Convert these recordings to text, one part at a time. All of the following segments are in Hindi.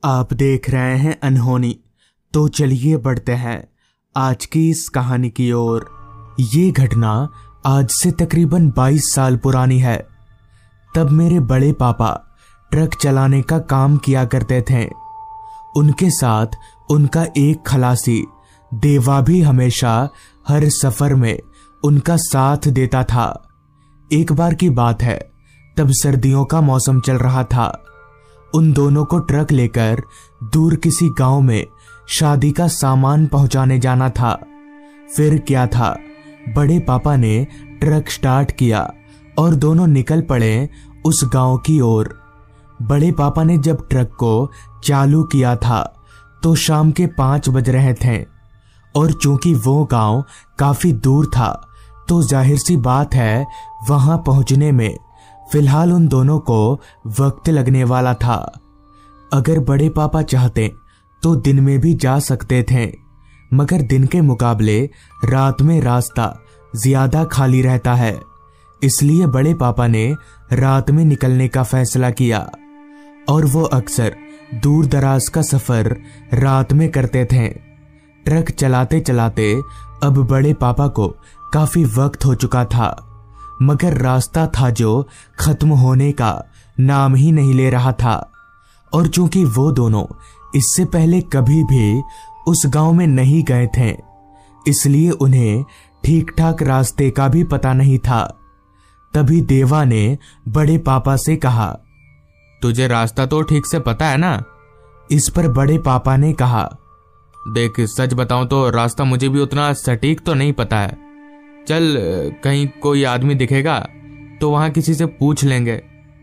आप देख रहे हैं अनहोनी। तो चलिए बढ़ते हैं आज की इस कहानी की ओर। ये घटना आज से तकरीबन 22 साल पुरानी है। तब मेरे बड़े पापा ट्रक चलाने का काम किया करते थे। उनके साथ उनका एक खलासी देवा भी हमेशा हर सफर में उनका साथ देता था। एक बार की बात है, तब सर्दियों का मौसम चल रहा था। उन दोनों को ट्रक लेकर दूर किसी गांव में शादी का सामान पहुंचाने जाना था। फिर क्या था, बड़े पापा ने ट्रक स्टार्ट किया और दोनों निकल पड़े उस गांव की ओर। बड़े पापा ने जब ट्रक को चालू किया था तो शाम के 5 बज रहे थे और चूंकि वो गांव काफी दूर था तो जाहिर सी बात है वहां पहुंचने में फिलहाल उन दोनों को वक्त लगने वाला था। अगर बड़े पापा चाहते तो दिन में भी जा सकते थे, मगर दिन के मुकाबले रात में रास्ता ज्यादा खाली रहता है। इसलिए बड़े पापा ने रात में निकलने का फैसला किया और वो अक्सर दूर दराज का सफर रात में करते थे। ट्रक चलाते चलाते अब बड़े पापा को काफी वक्त हो चुका था, मगर रास्ता था जो खत्म होने का नाम ही नहीं ले रहा था। और चूंकि वो दोनों इससे पहले कभी भी उस गांव में नहीं गए थे, इसलिए उन्हें ठीक ठाक रास्ते का भी पता नहीं था। तभी देवा ने बड़े पापा से कहा, तुझे रास्ता तो ठीक से पता है ना? इस पर बड़े पापा ने कहा, देख सच बताऊं तो रास्ता मुझे भी उतना सटीक तो नहीं पता है। चल कहीं कोई आदमी दिखेगा तो वहां किसी से पूछ लेंगे।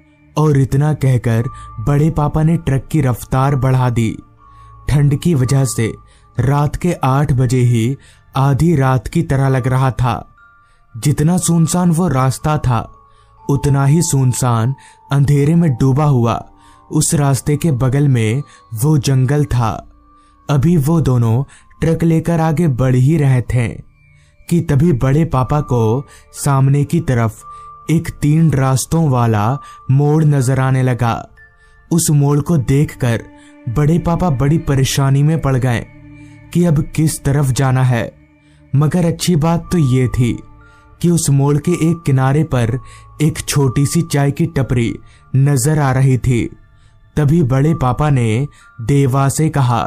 और इतना कहकर बड़े पापा ने ट्रक की रफ्तार बढ़ा दी। ठंड की वजह से रात के 8 बजे ही आधी रात की तरह लग रहा था। जितना सुनसान वो रास्ता था उतना ही सुनसान अंधेरे में डूबा हुआ उस रास्ते के बगल में वो जंगल था। अभी वो दोनों ट्रक लेकर आगे बढ़ ही रहे थे कि तभी बड़े पापा को सामने की तरफ एक 3 रास्तों वाला मोड़ नजर आने लगा। उस मोड़ को देखकर बड़े पापा बड़ी परेशानी में पड़ गए कि अब किस तरफ जाना है। मगर अच्छी बात तो ये थी कि उस मोड़ के एक किनारे पर एक छोटी सी चाय की टपरी नजर आ रही थी। तभी बड़े पापा ने देवा से कहा,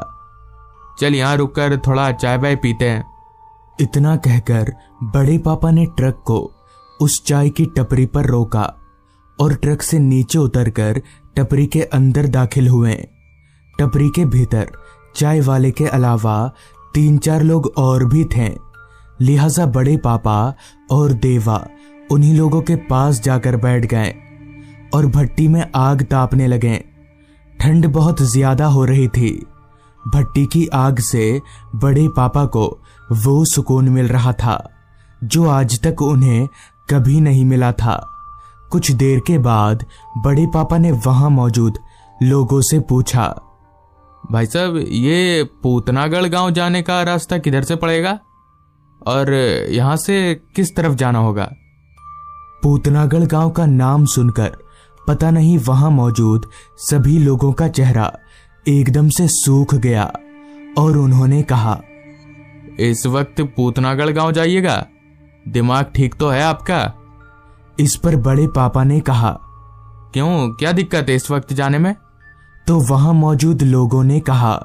चल यहाँ रुककर थोड़ा चाय वाय पीते हैं। इतना कहकर बड़े पापा ने ट्रक को उस चाय की टपरी पर रोका और ट्रक से नीचे उतरकर टपरी के अंदर दाखिल हुए। टपरी के भीतर चाय वाले के अलावा 3-4 लोग और भी थे, लिहाजा बड़े पापा और देवा उन्हीं लोगों के पास जाकर बैठ गए और भट्टी में आग तापने लगे। ठंड बहुत ज्यादा हो रही थी। भट्टी की आग से बड़े पापा को वो सुकून मिल रहा था जो आज तक उन्हें कभी नहीं मिला था। कुछ देर के बाद बड़े पापा ने वहां मौजूद लोगों से पूछा, भाई साहब ये पूतनागढ़ गांव जाने का रास्ता किधर से पड़ेगा और यहां से किस तरफ जाना होगा? पूतनागढ़ गांव का नाम सुनकर पता नहीं वहां मौजूद सभी लोगों का चेहरा एकदम से सूख गया और उन्होंने कहा, इस वक्त पूतनागढ़ गांव जाइएगा? दिमाग ठीक तो है आपका? इस पर बड़े पापा ने कहा, क्यों, क्या दिक्कत है इस वक्त जाने में? तो वहां मौजूद लोगों ने कहा,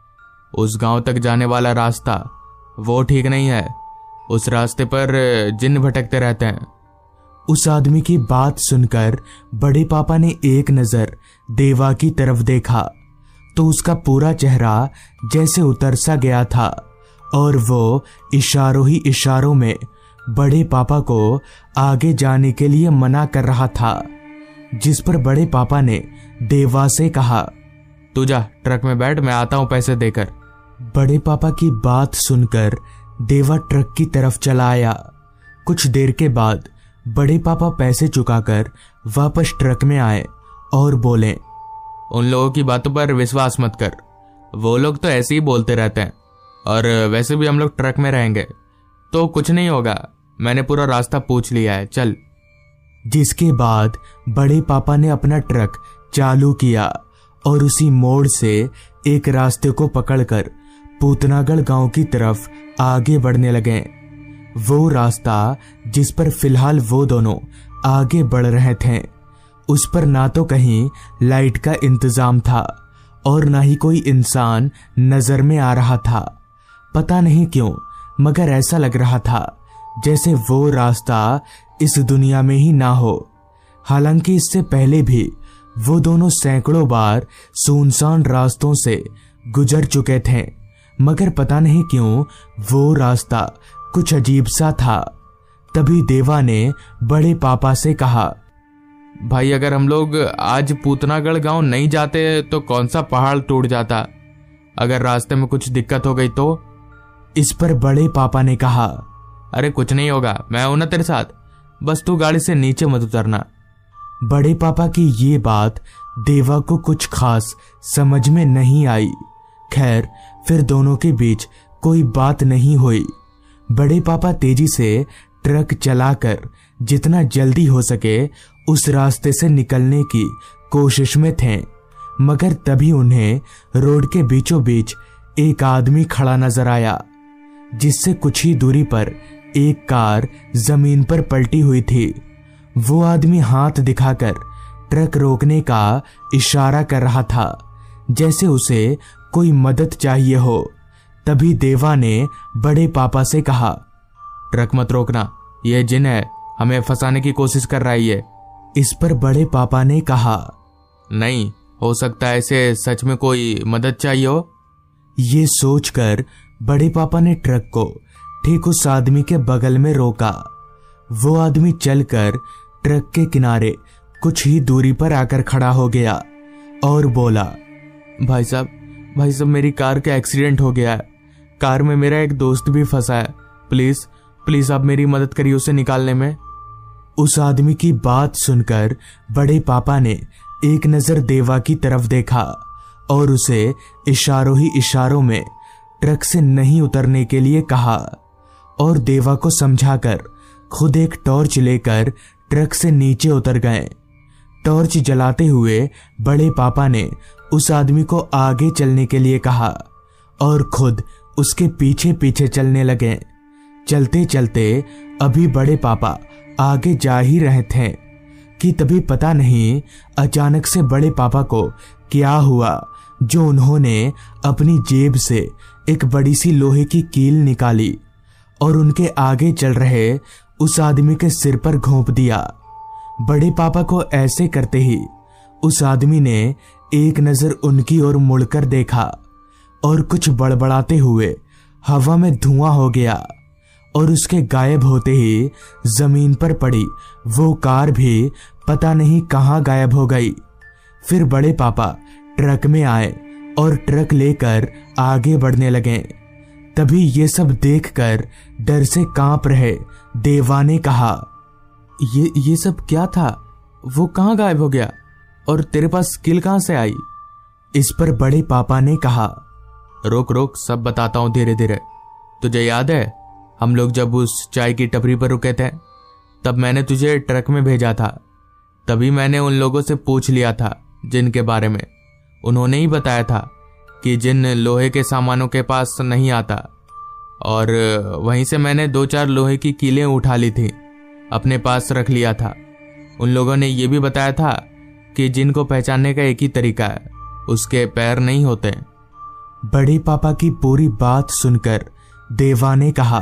उस गांव तक जाने वाला रास्ता वो ठीक नहीं है। उस रास्ते पर जिन्न भटकते रहते हैं। उस आदमी की बात सुनकर बड़े पापा ने एक नजर देवा की तरफ देखा तो उसका पूरा चेहरा जैसे उतर सा गया था और वो इशारों ही इशारों में बड़े पापा को आगे जाने के लिए मना कर रहा था। जिस पर बड़े पापा ने देवा से कहा, तू जा ट्रक में बैठ, मैं आता हूं पैसे देकर। बड़े पापा की बात सुनकर देवा ट्रक की तरफ चला आया। कुछ देर के बाद बड़े पापा पैसे चुकाकर वापस ट्रक में आए और बोले, उन लोगों की बातों पर विश्वास मत कर, वो लोग तो ऐसे ही बोलते रहते हैं और वैसे भी हम लोग ट्रक में रहेंगे तो कुछ नहीं होगा। मैंने पूरा रास्ता पूछ लिया है, चल। जिसके बाद बड़े पापा ने अपना ट्रक चालू किया और उसी मोड़ से एक रास्ते को पकड़कर पूतनागढ़ गांव की तरफ आगे बढ़ने लगे। वो रास्ता जिस पर फिलहाल वो दोनों आगे बढ़ रहे थे, उस पर ना तो कहीं लाइट का इंतजाम था और ना ही कोई इंसान नजर में आ रहा था। पता नहीं क्यों, मगर ऐसा लग रहा था जैसे वो रास्ता इस दुनिया में ही ना हो। हालांकि इससे पहले भी वो दोनों सैकड़ों बार सुनसान रास्तों से गुजर चुके थे, मगर पता नहीं क्यों वो रास्ता कुछ अजीब सा था। तभी देवा ने बड़े पापा से कहा, भाई अगर हम लोग आज पूतनागढ़ गांव नहीं जाते तो कौन सा पहाड़ टूट जाता, अगर रास्ते में कुछ दिक्कत हो गई तो। इस पर बड़े पापा ने कहा, अरे कुछ नहीं होगा, मैं हूं ना तेरे साथ, बस तू गाड़ी से नीचे मत उतरना। बड़े पापा की ये बात देवा को कुछ खास समझ में नहीं आई। खैर, फिर दोनों के बीच कोई बात नहीं हुई। बड़े पापा तेजी से ट्रक चलाकर जितना जल्दी हो सके उस रास्ते से निकलने की कोशिश में थे, मगर तभी उन्हें रोड के बीचों बीच एक आदमी खड़ा नजर आया, जिससे कुछ ही दूरी पर एक कार जमीन पर पलटी हुई थी। वो आदमी हाथ दिखाकर ट्रक रोकने का इशारा कर रहा था, जैसे उसे कोई मदद चाहिए हो। तभी देवा ने बड़े पापा से कहा, ट्रक मत रोकना, यह जिन है, हमें फंसाने की कोशिश कर रहा है ये। इस पर बड़े पापा ने कहा, नहीं हो सकता है इसे सच में कोई मदद चाहिए हो। ये सोचकर बड़े पापा ने ट्रक को ठीक उस आदमी के बगल में रोका। वो आदमी चलकर ट्रक के किनारे कुछ ही दूरी पर आकर खड़ा हो गया और बोला, भाई साहब मेरी कार का एक्सीडेंट हो गया है, कार में मेरा एक दोस्त भी फंसा है, प्लीज प्लीज आप मेरी मदद करिए उसे निकालने में। उस आदमी की बात सुनकर बड़े पापा ने एक नजर देवा की तरफ देखा और उसे इशारों ही इशारों में ट्रक से नहीं उतरने के लिए कहा और देवा को समझाकर खुद एक टॉर्च लेकर ट्रक से नीचे उतर गए। टॉर्च जलाते हुए बड़े पापा ने उस आदमी को आगे चलने के लिए कहा और खुद उसके पीछे पीछे चलने लगे। चलते चलते अभी बड़े पापा आगे जा ही रहे थे कि तभी पता नहीं अचानक से बड़े पापा को क्या हुआ, जो उन्होंने अपनी जेब से एक बड़ी सी लोहे की कील निकाली और उनके आगे चल रहे उस आदमी के सिर पर घोंप दिया। बड़े पापा को ऐसे करते ही उस आदमी ने एक नजर उनकी ओर मुड़कर देखा और कुछ बड़बड़ाते हुए हवा में धुआं हो गया और उसके गायब होते ही जमीन पर पड़ी वो कार भी पता नहीं कहां गायब हो गई। फिर बड़े पापा ट्रक में आए और ट्रक लेकर आगे बढ़ने लगे। तभी ये सब देखकर डर से कांप रहे देवा ने कहा, ये सब क्या था, वो कहां गायब हो गया और तेरे पास स्किल कहां से आई। इस पर बड़े पापा ने कहा, रोक सब बताता हूं धीरे धीरे। तुझे याद है हम लोग जब उस चाय की टपरी पर रुके थे, तब मैंने तुझे ट्रक में भेजा था। तभी मैंने उन लोगों से पूछ लिया था जिन के बारे में। उन्होंने ही बताया था कि जिन लोहे के सामानों के पास नहीं आता, और वहीं से मैंने 2-4 लोहे की कीलें उठा ली थी, अपने पास रख लिया था। उन लोगों ने यह भी बताया था कि जिन को पहचानने का एक ही तरीका है, उसके पैर नहीं होते। बड़े पापा की पूरी बात सुनकर देवा ने कहा,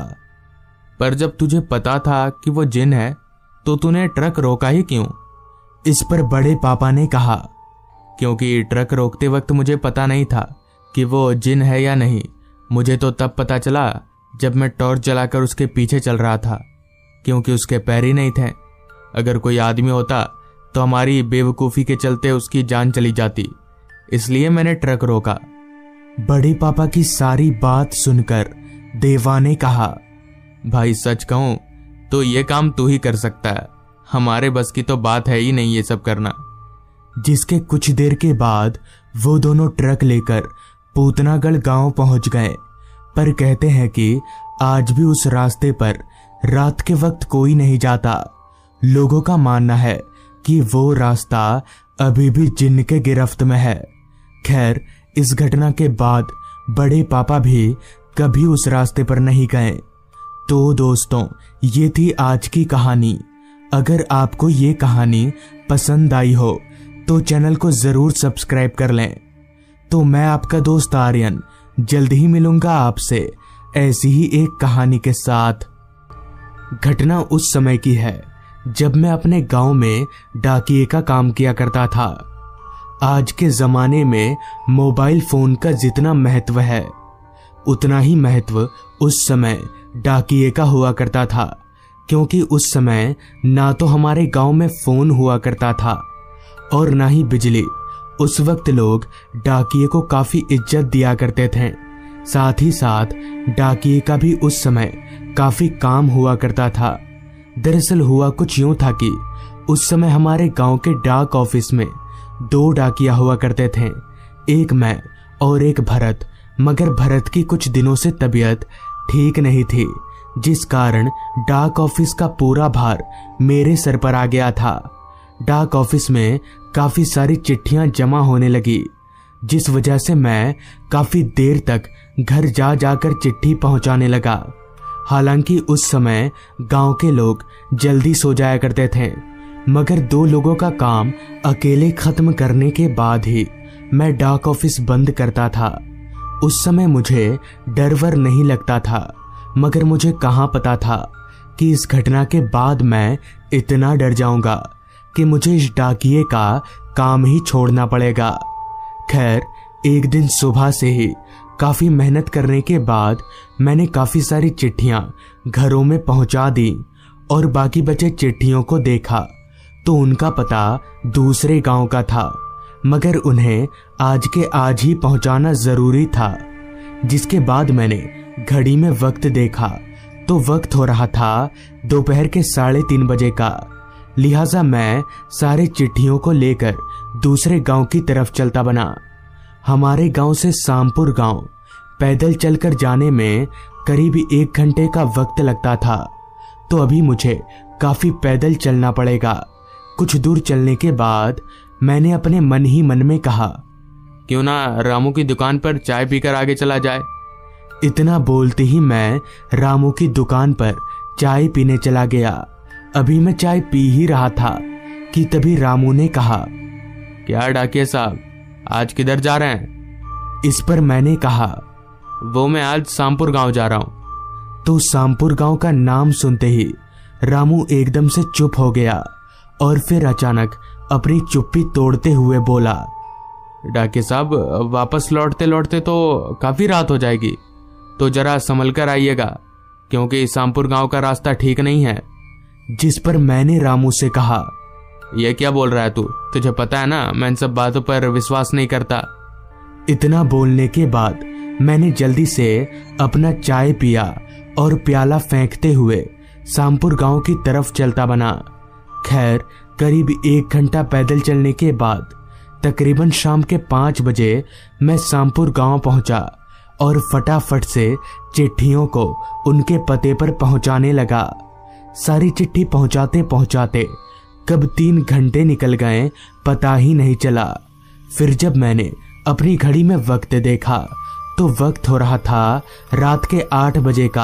पर जब तुझे पता था कि वो जिन है तो तूने ट्रक रोका ही क्यों। इस पर बड़े पापा ने कहा, क्योंकि ट्रक रोकते वक्त मुझे पता नहीं था कि वो जिन है या नहीं। मुझे तो तब पता चला जब मैं टॉर्च जलाकर उसके पीछे चल रहा था, क्योंकि उसके पैर ही नहीं थे। अगर कोई आदमी होता तो हमारी बेवकूफ़ी के चलते उसकी जान चली जाती, इसलिए मैंने ट्रक रोका। बड़े पापा की सारी बात सुनकर देवा ने कहा, भाई सच कहूं तो ये काम तू ही कर सकता है, हमारे बस की तो बात है ही नहीं ये सब करना। जिसके कुछ देर के बाद वो दोनों ट्रक लेकर पूतनागढ़ गांव पहुंच गए। पर कहते हैं कि आज भी उस रास्ते पर रात के वक्त कोई नहीं जाता। लोगों का मानना है कि वो रास्ता अभी भी जिन्न के गिरफ्त में है, खैर, इस घटना के बाद बड़े पापा भी कभी उस रास्ते पर नहीं गए। तो दोस्तों, ये थी आज की कहानी। अगर आपको ये कहानी पसंद आई हो तो चैनल को जरूर सब्सक्राइब कर लें। तो मैं आपका दोस्त आर्यन जल्द ही मिलूंगा आपसे ऐसी ही एक कहानी के साथ। घटना उस समय की है जब मैं अपने गांव में डाकिये का काम किया करता था। आज के जमाने में मोबाइल फोन का जितना महत्व है, उतना ही महत्व उस समय डाकिये का हुआ करता था, क्योंकि उस समय ना तो हमारे गांव में फोन हुआ करता था और ना ही बिजली। उस वक्त लोग डाकिये को काफी इज्जत दिया करते थे। साथ ही साथ डाकिये का भी उस समय काफी काम हुआ करता था। दरअसल हुआ कुछ यूं था कि उस समय हमारे गांव के डाक ऑफिस में 2 डाकिया हुआ करते थे, एक मैं और एक भरत। मगर भरत की कुछ दिनों से तबीयत ठीक नहीं थी, जिस कारण डाक ऑफिस का पूरा भार मेरे सर पर आ गया था। डाक ऑफिस में काफी सारी चिट्ठियां जमा होने लगी, जिस वजह से मैं काफी देर तक घर जा जाकर चिट्ठी पहुंचाने लगा। हालांकि उस समय गांव के लोग जल्दी सो जाया करते थे, मगर 2 लोगों का काम अकेले खत्म करने के बाद ही मैं डाक ऑफिस बंद करता था। उस समय मुझे डर वर नहीं लगता था, मगर मुझे कहां पता था कि इस घटना के बाद मैं इतना डर जाऊंगा कि मुझे इस डाकिये का काम ही छोड़ना पड़ेगा। खैर, एक दिन सुबह से ही काफी मेहनत करने के बाद मैंने काफी सारी चिट्ठियां घरों में पहुंचा दी और बाकी बचे चिट्ठियों को देखा तो उनका पता दूसरे गांव का था, मगर उन्हें आज के आज ही पहुंचाना जरूरी था। जिसके बाद मैंने घड़ी में वक्त देखा तो वक्त हो रहा था दोपहर के 3:30 बजे का। लिहाजा मैं सारे चिट्ठियों को लेकर दूसरे गांव की तरफ चलता बना। हमारे गांव से सामपुर गांव पैदल चलकर जाने में करीब 1 घंटे का वक्त लगता था, तो अभी मुझे काफी पैदल चलना पड़ेगा। कुछ दूर चलने के बाद मैंने अपने मन ही मन में कहा, क्यों ना रामू की दुकान पर चाय पीकर आगे चला जाए। इतना बोलते ही मैं रामू की दुकान पर चाय पीने चला गया। अभी मैं चाय पी ही रहा था कि तभी रामू ने कहा, क्या डाकिया साहब, आज किधर जा रहे हैं? इस पर मैंने कहा, वो मैं आज सामपुर गांव जा रहा हूं। तो सामपुर गांव का नाम सुनते ही रामू एकदम से चुप हो गया और फिर अचानक अपनी चुप्पी तोड़ते हुए बोला, डाकिया साहब, वापस लौटते लौटते तो काफी रात हो जाएगी, तो जरा संभल कर आइएगा, क्योंकि सामपुर गांव का रास्ता ठीक नहीं है। जिस पर मैंने रामू से कहा, यह क्या बोल रहा है तू? तुझे पता है ना मैं इन सब बातों पर विश्वास नहीं करता। इतना बोलने के बाद मैंने जल्दी से अपना चाय पिया और प्याला फेंकते हुए सामपुर गांव की तरफ चलता बना। खैर, करीब 1 घंटा पैदल चलने के बाद तकरीबन शाम के 5 बजे मैं सामपुर गांव पहुंचा और फटाफट से चिट्ठियों को उनके पते पर पहुंचाने लगा। सारी चिट्ठी पहुंचाते पहुंचाते कब 3 घंटे निकल गए पता ही नहीं चला। फिर जब मैंने अपनी घड़ी में वक्त देखा तो वक्त हो रहा था रात के 8 बजे का।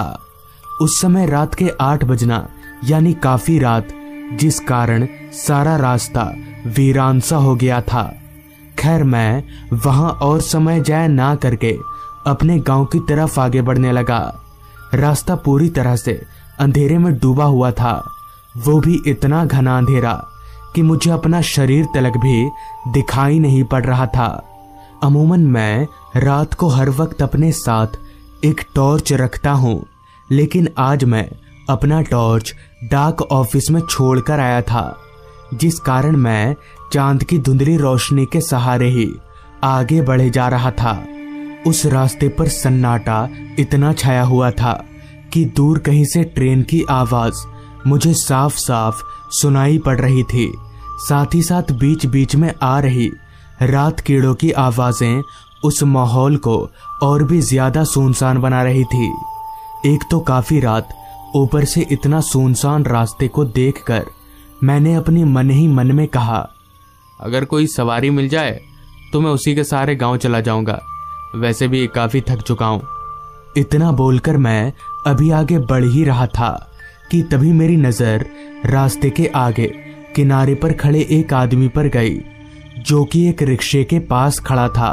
उस समय रात के 8 बजना यानी काफी रात, जिस कारण सारा रास्ता वीरान सा हो गया था। खैर, मैं वहां और समय जाया ना करके अपने गांव की तरफ आगे बढ़ने लगा। रास्ता पूरी तरह से अंधेरे में डूबा हुआ था, वो भी इतना घना अंधेरा कि मुझे अपना शरीर तलक भी दिखाई नहीं पड़ रहा था। अमूमन मैं रात को हर वक्त अपने साथ एक टॉर्च रखता हूँ, लेकिन आज मैं अपना टॉर्च डाक ऑफिस में छोड़कर आया था, जिस कारण मैं चांद की धुंधली रोशनी के सहारे ही आगे बढ़े जा रहा था। उस रास्ते पर सन्नाटा इतना छाया हुआ था कि दूर कहीं से ट्रेन की आवाज मुझे साफ साफ सुनाई पड़ रही थी। साथ ही साथ बीच बीच में आ रही रात कीड़ों की आवाजें उस माहौल को और भी ज्यादा सुनसान बना रही थी। एक तो काफी रात, ऊपर से इतना सुनसान रास्ते को देखकर मैंने अपने मन ही मन में कहा, अगर कोई सवारी मिल जाए तो मैं उसी के सहारे गांव चला जाऊंगा। वैसे भी काफी थक चुका हूं। इतना बोलकर मैं अभी आगे बढ़ ही रहा था कि तभी मेरी नजर रास्ते के आगे किनारे पर खड़े एक आदमी पर गई, जो कि एक रिक्शे के पास खड़ा था।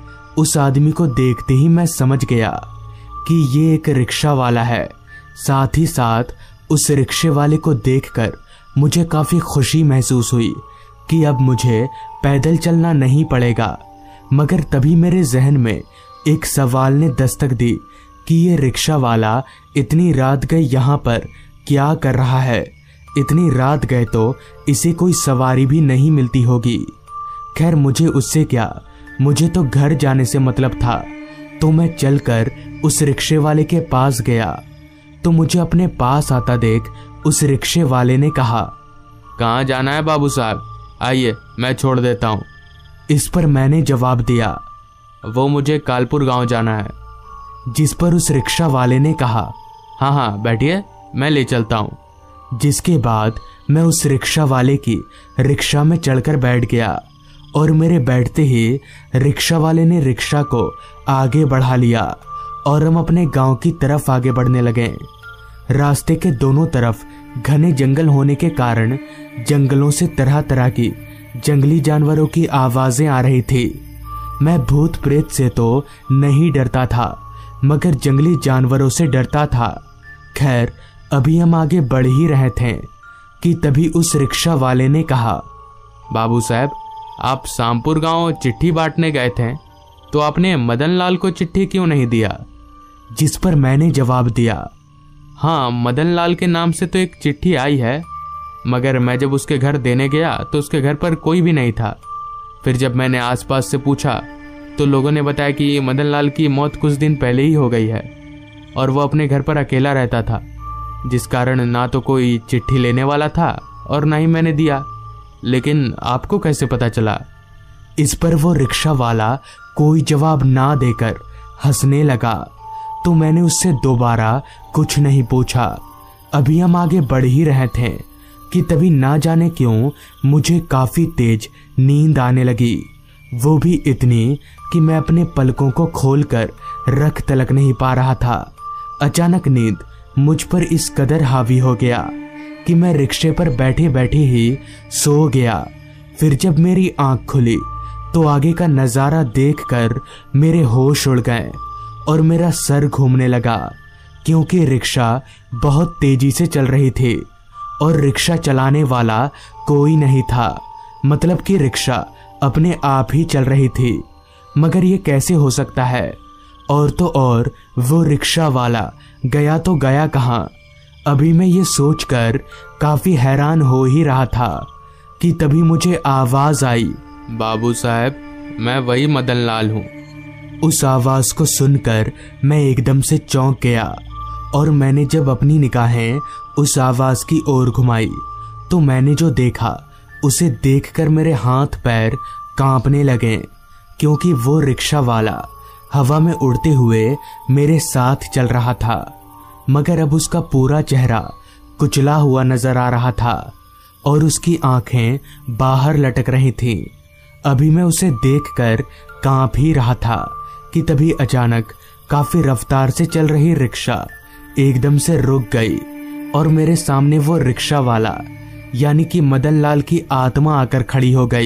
उस आदमी को देखते ही मैं समझ गया कि ये एक रिक्शा वाला है। साथ ही साथ उस रिक्शे वाले को देखकर मुझे काफी खुशी महसूस हुई कि अब मुझे पैदल चलना नहीं पड़ेगा। मगर तभी मेरे जहन में एक सवाल ने दस्तक दी कि ये रिक्शा वाला इतनी रात गए यहाँ पर क्या कर रहा है। इतनी रात गए तो इसे कोई सवारी भी नहीं मिलती होगी। खैर मुझे उससे क्या, मुझे तो घर जाने से मतलब था। तो मैं चलकर उस रिक्शे वाले के पास गया तो मुझे अपने पास आता देख उस रिक्शे वाले ने कहा, कहाँ जाना है बाबू साहब, आइए मैं छोड़ देता हूँ। इस पर मैंने जवाब दिया, वो मुझे कालपुर गांव जाना है। जिस पर उस रिक्शा वाले ने कहा, हाँ हाँ बैठिए, मैं ले चलता हूँ। जिसके बाद मैं उस रिक्शा वाले की रिक्शा में चढ़कर बैठ गया और मेरे बैठते ही रिक्शा वाले ने रिक्शा को आगे बढ़ा लिया और हम अपने गांव की तरफ आगे बढ़ने लगे। रास्ते के दोनों तरफ घने जंगल होने के कारण जंगलों से तरह तरह की जंगली जानवरों की आवाजें आ रही थी। मैं भूत प्रेत से तो नहीं डरता था, मगर जंगली जानवरों से डरता था। खैर अभी हम आगे बढ़ ही रहे थे कि तभी उस रिक्शा वाले ने कहा, बाबू साहब आप शामपुर गांव चिट्ठी बांटने गए थे, तो आपने मदन लाल को चिट्ठी क्यों नहीं दिया? जिस पर मैंने जवाब दिया, हाँ मदन लाल के नाम से तो एक चिट्ठी आई है, मगर मैं जब उसके घर देने गया तो उसके घर पर कोई भी नहीं था। फिर जब मैंने आसपास से पूछा तो लोगों ने बताया कि मदन लाल की मौत कुछ दिन पहले ही हो गई है और वो अपने घर पर अकेला रहता था, जिस कारण ना तो कोई चिट्ठी लेने वाला था और ना ही मैंने दिया। लेकिन आपको कैसे पता चला? इस पर वो रिक्शा वाला कोई जवाब ना देकर हंसने लगा। तो मैंने उससे दोबारा कुछ नहीं पूछा। अभी हम आगे बढ़ ही रहे थे कि तभी ना जाने क्यों मुझे काफी तेज नींद आने लगी। वो भी इतनी कि मैं अपने पलकों को खोलकर रख तलक नहीं पा रहा था। अचानक नींद मुझ पर इस कदर हावी हो गया कि मैं रिक्शे पर बैठे बैठे ही सो गया। फिर जब मेरी आंख खुली तो आगे का नजारा देखकर मेरे होश उड़ गए और मेरा सर घूमने लगा, क्योंकि रिक्शा बहुत तेजी से चल रही थी और रिक्शा चलाने वाला कोई नहीं था। मतलब कि रिक्शा अपने आप ही चल रही थी। मगर ये कैसे हो सकता है? और तो और वो रिक्शा वाला गया तो गया कहाँ? अभी मैं ये सोचकर काफी हैरान हो ही रहा था कि तभी मुझे आवाज आई, बाबू साहब मैं वही मदन लाल हूँ। उस आवाज को सुनकर मैं एकदम से चौंक गया और मैंने जब अपनी निगाहें उस आवाज की ओर घुमाई तो मैंने जो देखा उसे देखकर मेरे हाथ पैर कांपने लगे, क्योंकि वो रिक्शा वाला हवा में उड़ते हुए मेरे साथ चल रहा था। मगर अब उसका पूरा चेहरा कुचला हुआ नजर आ रहा था और उसकी आंखें बाहर लटक रही थीं। अभी मैं उसे देखकर कांप ही रहा था कि तभी अचानक काफी रफ्तार से चल रही रिक्शा एकदम से रुक गई और मेरे सामने वो रिक्शा वाला यानी कि मदन लाल की आत्मा आकर खड़ी हो गई।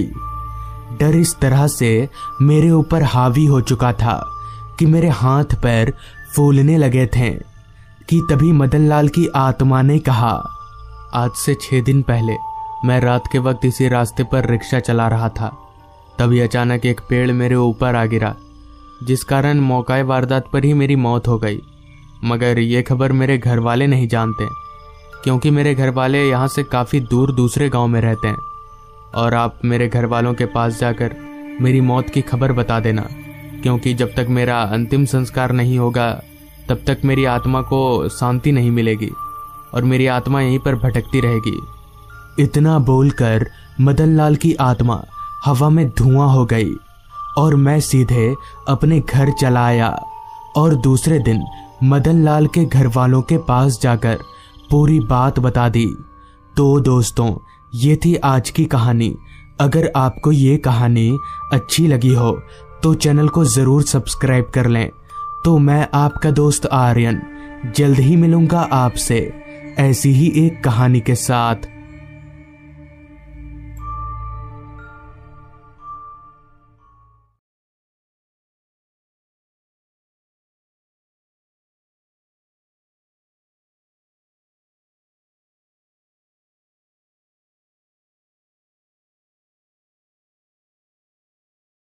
डर इस तरह से मेरे ऊपर हावी हो चुका था कि मेरे हाथ पैर फूलने लगे थे कि तभी मदन लाल की आत्मा ने कहा, आज से 6 दिन पहले मैं रात के वक्त इसी रास्ते पर रिक्शा चला रहा था। तभी अचानक एक पेड़ मेरे ऊपर आ गिरा, जिस कारण मौका वारदात पर ही मेरी मौत हो गई। मगर ये खबर मेरे घर वाले नहीं जानते, क्योंकि मेरे घर वाले यहाँ से काफ़ी दूर दूसरे गांव में रहते हैं। और आप मेरे घर वालों के पास जाकर मेरी मौत की खबर बता देना, क्योंकि जब तक मेरा अंतिम संस्कार नहीं होगा तब तक मेरी आत्मा को शांति नहीं मिलेगी और मेरी आत्मा यहीं पर भटकती रहेगी। इतना बोलकर मदन लाल की आत्मा हवा में धुआं हो गई और मैं सीधे अपने घर चला आया और दूसरे दिन मदन लाल के घर वालों के पास जाकर पूरी बात बता दी। तो दोस्तों, ये थी आज की कहानी। अगर आपको ये कहानी अच्छी लगी हो तो चैनल को ज़रूर सब्सक्राइब कर लें। तो मैं आपका दोस्त आर्यन जल्द ही मिलूंगा आपसे ऐसी ही एक कहानी के साथ।